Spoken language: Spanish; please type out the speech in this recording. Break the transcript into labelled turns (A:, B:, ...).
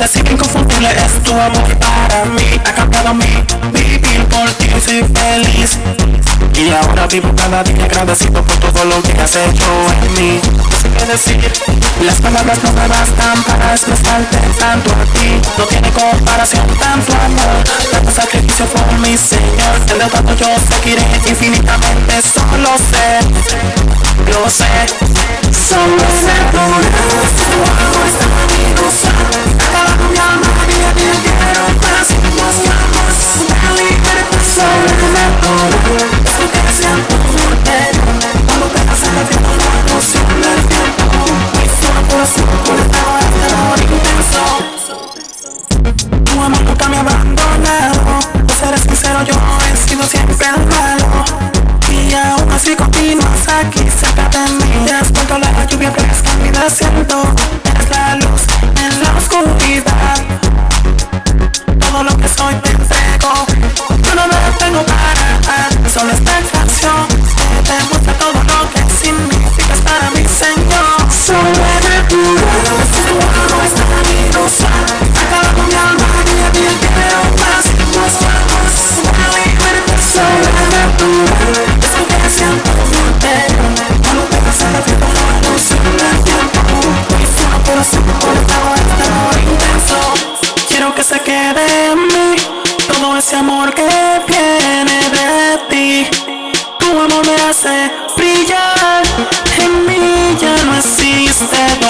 A: decir que inconfundible es tu amor para mí. Ha cambiado mi vivir por ti, soy feliz. Y ahora vivo cada día agradecido por todo lo que has hecho en mí. No sé qué decir, las palabras no me bastan para expresarte tanto a ti. No tiene comparación tanto amor, tanto sacrificio por mi Señor. Endeudado yo seguiré infinitamente, solo sé, lo sé. Solo sé por eso, tu amor es tan amorosa. Acaba con mi alma y te quiero más y más y más. Me liberta, solo sé por eso. Que siento por ti, cuando te hace el tiempo, la emoción del tiempo. Y solo por eso, por este amor intenso. Tu amor nunca me ha abandonado. Por ser sincero, yo he sido siempre el malo. Y aún así continúas aquí cerca de mí. Has vuelto la lluvia fresca en mi desierto. Eres la luz en la oscuridad. Todo lo que soy te entrego. Yo no me detengo para solo esta canción que demuestra todo lo que significas para mi Señor. Solo eres tu luz, tu amor es tan amorosa. Acaba con mi alma y te quiero más y más y más. Me liberta, solo eres tu luz, es lo que siento por ti. Cuando te vas a la vida, la ilusión del tiempo. Y solo por siempre, por este amor intenso. Quiero que se quede en mí todo ese amor que viene de ti. Tu amor me hace brillar, en mí ya no existe